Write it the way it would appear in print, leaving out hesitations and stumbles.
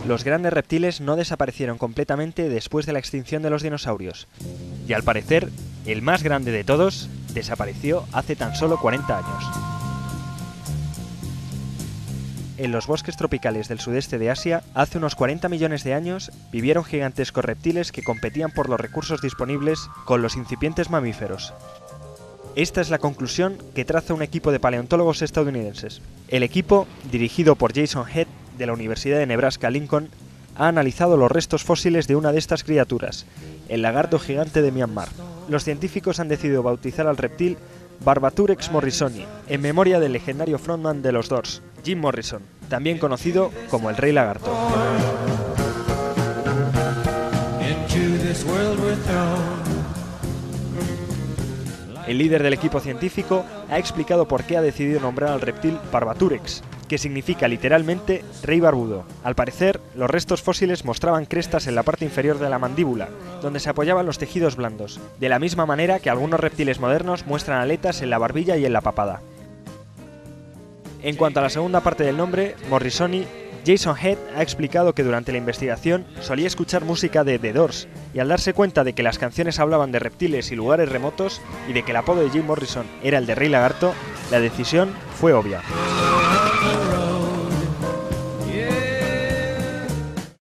Los grandes reptiles no desaparecieron completamente después de la extinción de los dinosaurios. Y al parecer, el más grande de todos desapareció hace tan solo 40 años. En los bosques tropicales del sudeste de Asia, hace unos 40 millones de años, vivieron gigantescos reptiles que competían por los recursos disponibles con los incipientes mamíferos. Esta es la conclusión que traza un equipo de paleontólogos estadounidenses. El equipo, dirigido por Jason Head, de la Universidad de Nebraska-Lincoln, ha analizado los restos fósiles de una de estas criaturas, el lagarto gigante de Myanmar. Los científicos han decidido bautizar al reptil Barbaturex morrisoni, en memoria del legendario frontman de los Doors, Jim Morrison, también conocido como el Rey Lagarto. El líder del equipo científico ha explicado por qué ha decidido nombrar al reptil Barbaturex, que significa literalmente rey barbudo. Al parecer, los restos fósiles mostraban crestas en la parte inferior de la mandíbula, donde se apoyaban los tejidos blandos, de la misma manera que algunos reptiles modernos muestran aletas en la barbilla y en la papada. En cuanto a la segunda parte del nombre, Morrisoni, Jason Head ha explicado que durante la investigación solía escuchar música de The Doors, y al darse cuenta de que las canciones hablaban de reptiles y lugares remotos, y de que el apodo de Jim Morrison era el de Rey Lagarto, la decisión fue obvia.